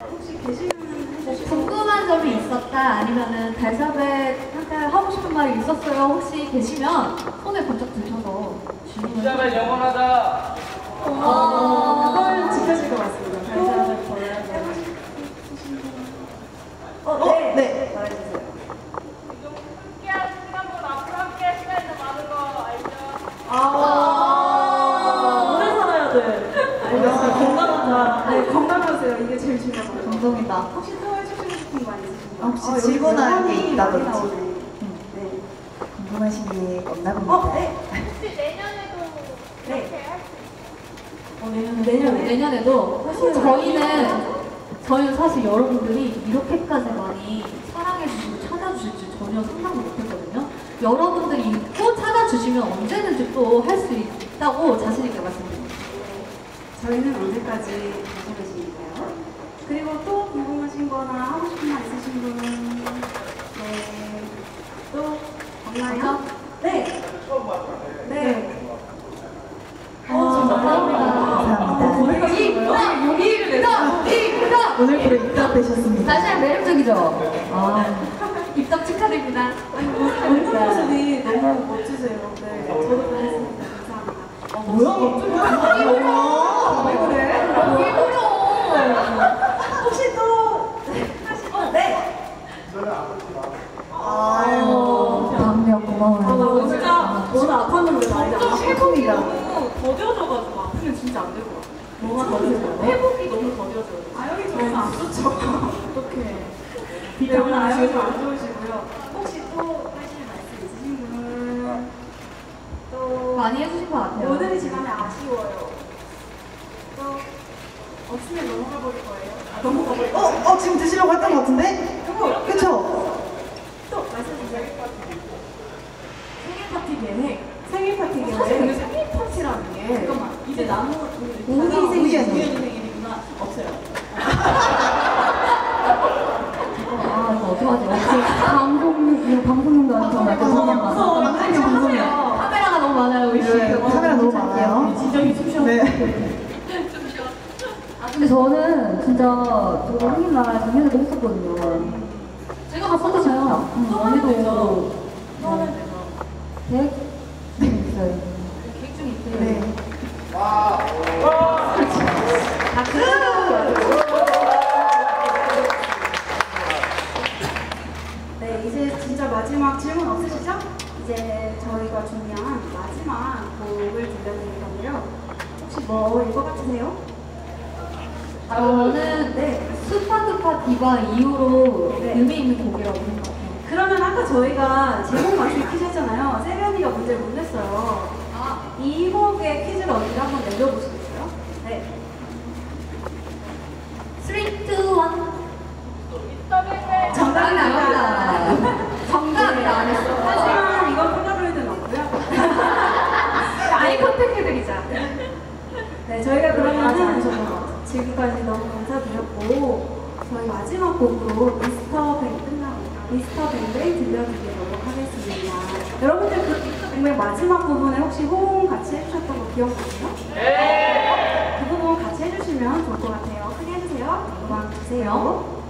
혹시 계시면 궁금한 점이 있었다 아니면은 달사백 잠깐 하고 싶은 말이 있었어요. 혹시 계시면 손을 번쩍 들셔서 질문을. 달사백 영원하다. 그걸 지켜줄 것 같습니다. 달사백 벌어야 네. 네. 말해주세요. 함께한 시간보다 앞으로 함께 할 시간이 더 많은 거 알죠? 오래 살아야 돼. 알겠어요. 건강하자. 네, 건강하세요. 이게 제일 중요한 거예요. 감동이다. 혹시 또 해주시고 싶은 말 있으신가요? 혹시 질문할 게 있다든지. 네. 궁금하신 게 없나 봅니다. 네. 혹시 내년에도 네. 이렇게 할 수 내년에. 내년에도 사실 저희는 사실 여러분들이 이렇게까지 많이 사랑해주시고 찾아주실 줄 전혀 상상도 못했거든요. 여러분들이 또 찾아주시면 언제든지 또 할 수 있다고 자신있게 말씀드립니다. 저희는 언제까지 가고 계시니까요. 그리고 또 궁금하신 거나 하고 싶은 말 있으신 분은 또 없나요? 네. 네. 감사합니다. 여기입니다. 오늘 프로 입덕되셨습니다. 사실 매력적이죠? 입덕 축하드립니다. 웃는 모습이 너무 멋지세요. 네. 저도 그랬습니다. 감사합니다. 뭐야? 왜 그래? 왜 그래요? 혹시 또 하시면 네. 방명 고마워요. 진짜 오늘 아팠는데 많이 안 최고이다. 더뎌져가지고 아프면 진짜 안 될 것 같아. 뭐가 더뎌져요? 회복이 너무 더뎌져요. 아영이 저는 안 좋죠. 어떡해. 네, 오늘 아영이 안 좋으시고요. 혹시 또 하실 말씀 있으신 분은 또 많이 해주신 것 같아요. 오늘이 지나면 아쉬워요. 또 없으면 넘어가 버릴 거예요. 넘어가 버릴 거예요. 지금 드시려고 했던 것 같은데? 그쵸? 또 말씀해주세요. 생일 파티 계획. 생일 파티 계획. 사실 근데 생일 파티라는 게 잠깐만. 이제 나무 우기 생일. 생일이구나 없어요. 이거 어떡하지? 방송용도 아니고 방송용. 카메라가 너무 많아요, 우리 씨. 네, 카메라 너무 많아요. 진정이 숨 쉬어. 네. 근데 저는 진짜 저 생일날 작년에도 했었거든요. 제가 갔었잖아요. 언니도 또 하면 되죠. 계획 중에 있어요. 계획 중에 있어요. 네. 네, 이제 진짜 마지막 질문 없으시죠? 이제 저희가 준비한 마지막 곡을 들려드릴 건데요. 혹시 뭐일 것 같으세요? 저는 네. 스파드파 디바 이후로 네. 의미 있는 곡이라고 생각해요. 그러면 아까 저희가 제목 맞추기 퀴즈 했잖아요. 세련이가 문제를 못 냈어요. 이 곡의 퀴즈를 언니가 한번 내려보시겠어요? 네. 3, 2, 1. 정답이 나왔다. 정답이 안 했어. 하지만 이건 폴라로이드는 없고요. 아이 컨택 해드리자. 네, 저희가 그러면은 지금까지 너무 감사드렸고 저희 마지막 곡으로 미스터 뱅뱅 들려드리도록 하겠습니다. 여러분들 그 정말 마지막 부분에 혹시 호응 같이 해주셨던 거 기억나세요? 네! 그 부분 같이 해주시면 좋을 것 같아요. 크게 해주세요. 음악 주세요.